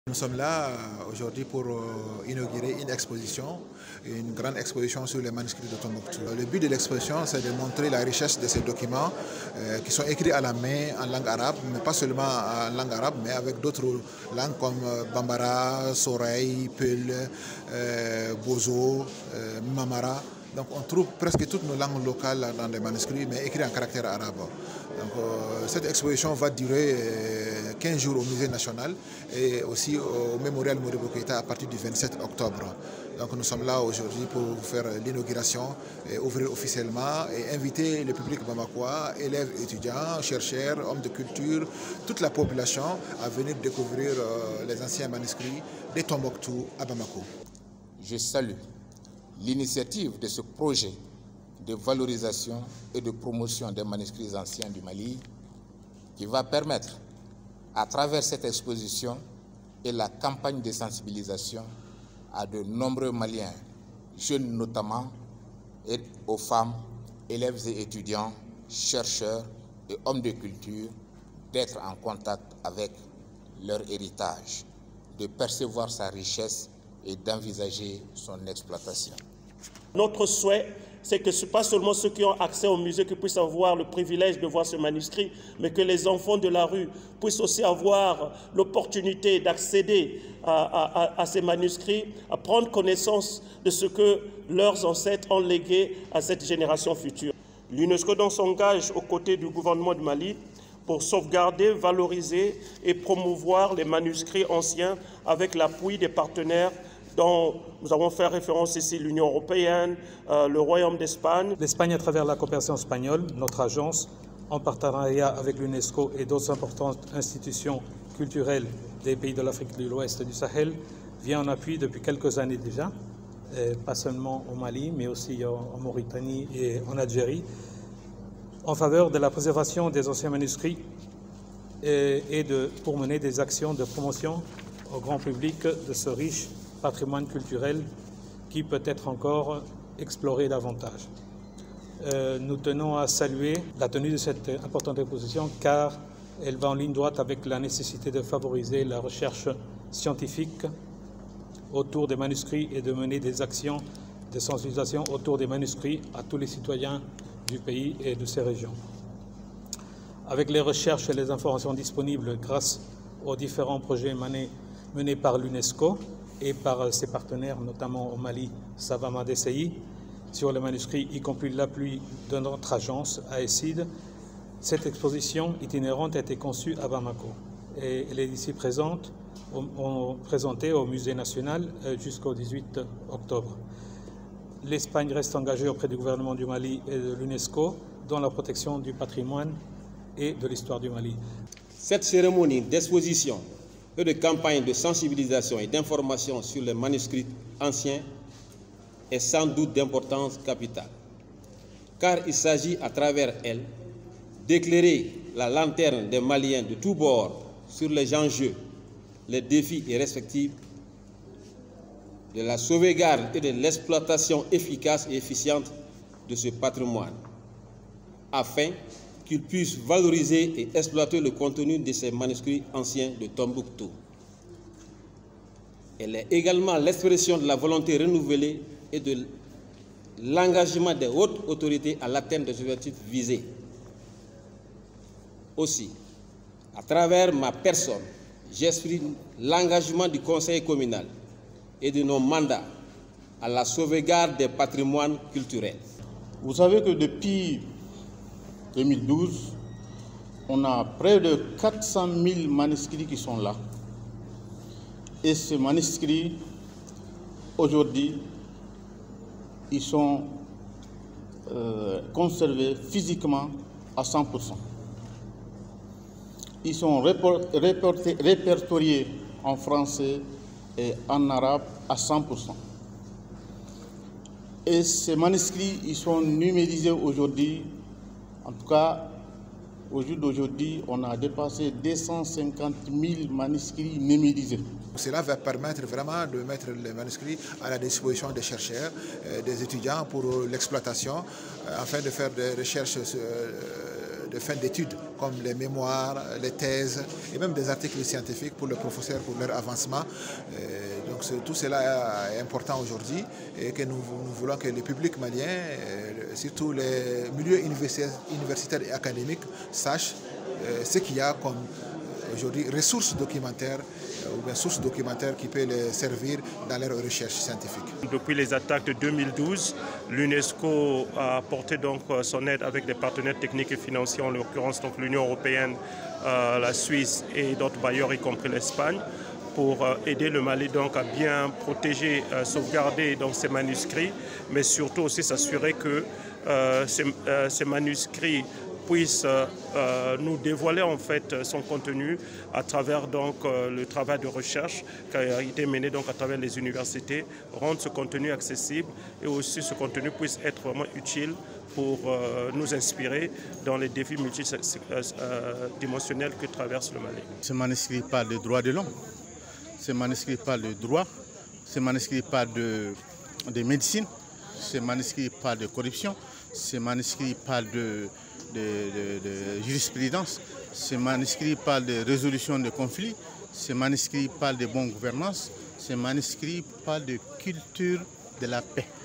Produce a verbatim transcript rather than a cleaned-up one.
Nous sommes là aujourd'hui pour inaugurer une exposition, une grande exposition sur les manuscrits de Tombouctou. Le but de l'exposition, c'est de montrer la richesse de ces documents euh, qui sont écrits à la main en langue arabe, mais pas seulement en langue arabe, mais avec d'autres langues comme Bambara, Soraï, Peul, euh, Bozo, euh, Mamara. Donc on trouve presque toutes nos langues locales dans les manuscrits, mais écrits en caractère arabe. Donc, euh, cette exposition va durer euh, quinze jours au Musée national et aussi au Mémorial Modibo Keïta à partir du vingt-sept octobre. Donc nous sommes là aujourd'hui pour faire l'inauguration, ouvrir officiellement et inviter le public bamakois, élèves, étudiants, chercheurs, hommes de culture, toute la population à venir découvrir euh, les anciens manuscrits de Tombouctou à Bamako. Je salue l'initiative de ce projet de valorisation et de promotion des manuscrits anciens du Mali qui va permettre, à travers cette exposition et la campagne de sensibilisation à de nombreux Maliens, jeunes notamment, et aux femmes, élèves et étudiants, chercheurs et hommes de culture, d'être en contact avec leur héritage, de percevoir sa richesse et d'envisager son exploitation. Notre souhait, c'est que ce n'est pas seulement ceux qui ont accès au musée qui puissent avoir le privilège de voir ce manuscrit, mais que les enfants de la rue puissent aussi avoir l'opportunité d'accéder à, à, à ces manuscrits, à prendre connaissance de ce que leurs ancêtres ont légué à cette génération future. L'UNESCO donc s'engage aux côtés du gouvernement du Mali pour sauvegarder, valoriser et promouvoir les manuscrits anciens avec l'appui des partenaires dont nous avons fait référence ici, l'Union européenne, euh, le Royaume d'Espagne. L'Espagne, à travers la coopération espagnole, notre agence, en partenariat avec l'UNESCO et d'autres importantes institutions culturelles des pays de l'Afrique de l'Ouest et du Sahel, vient en appui depuis quelques années déjà, et pas seulement au Mali, mais aussi en Mauritanie et en Algérie, en faveur de la préservation des anciens manuscrits et, et de, pour mener des actions de promotion au grand public de ce riche patrimoine culturel qui peut être encore exploré davantage. Euh, nous tenons à saluer la tenue de cette importante exposition car elle va en ligne droite avec la nécessité de favoriser la recherche scientifique autour des manuscrits et de mener des actions de sensibilisation autour des manuscrits à tous les citoyens du pays et de ces régions. Avec les recherches et les informations disponibles grâce aux différents projets menés, menés par l'UNESCO et par ses partenaires, notamment au Mali, Savama D C I, sur les manuscrits, y compris l'appui de notre agence A E C I D, cette exposition itinérante a été conçue à Bamako et elle est ici présente, au, présentée au Musée national jusqu'au dix-huit octobre. L'Espagne reste engagée auprès du gouvernement du Mali et de l'UNESCO dans la protection du patrimoine et de l'histoire du Mali. Cette cérémonie d'exposition et de campagne de sensibilisation et d'information sur les manuscrits anciens est sans doute d'importance capitale, car il s'agit à travers elle d'éclairer la lanterne des Maliens de tous bords sur les enjeux, les défis et respectifs de la sauvegarde et de l'exploitation efficace et efficiente de ce patrimoine, afin qu'ils puissent valoriser et exploiter le contenu de ces manuscrits anciens de Tombouctou. Elle est également l'expression de la volonté renouvelée et de l'engagement des hautes autorités à l'atteinte des objectifs visés. Aussi, à travers ma personne, j'exprime l'engagement du Conseil communal et de nos mandats à la sauvegarde des patrimoines culturels. Vous savez que depuis deux mille douze, on a près de quatre cent mille manuscrits qui sont là. Et ces manuscrits, aujourd'hui, ils sont euh, conservés physiquement à cent pour cent. Ils sont répertoriés en français et en arabe à cent pour cent. Et ces manuscrits, ils sont numérisés aujourd'hui. En tout cas, au jour d'aujourd'hui, on a dépassé deux cent cinquante mille manuscrits numérisés. Cela va permettre vraiment de mettre les manuscrits à la disposition des chercheurs, des étudiants pour l'exploitation, afin de faire des recherches de fin d'études, comme les mémoires, les thèses et même des articles scientifiques pour les professeurs, pour leur avancement. Euh, donc tout cela est important aujourd'hui et que nous, nous voulons que le public malien, euh, surtout les milieux universitaires et académiques, sachent euh, ce qu'il y a comme aujourd'hui ressources documentaires ou bien sources documentaires qui peuvent les servir dans leurs recherches scientifiques. Depuis les attaques de deux mille douze, l'UNESCO a apporté donc son aide avec des partenaires techniques et financiers, en l'occurrence donc l'Union européenne, euh, la Suisse et d'autres bailleurs, y compris l'Espagne, pour euh, aider le Mali donc à bien protéger, euh, sauvegarder donc ces manuscrits, mais surtout aussi s'assurer que euh, ces, euh, ces manuscrits puisse euh, nous dévoiler en fait son contenu à travers donc euh, le travail de recherche qui a été mené donc à travers les universités, rendre ce contenu accessible et aussi ce contenu puisse être vraiment utile pour euh, nous inspirer dans les défis multidimensionnels que traverse le Mali. Ce manuscrit parle de droits de l'homme, ce manuscrit parle de droit, ce manuscrit parle de, de médecine, ce manuscrit parle de corruption, ce manuscrit parle de De, de, de jurisprudence, ce manuscrit parle de résolution de conflits, ce manuscrit parle de bonne gouvernance, ce manuscrit parle de culture de la paix.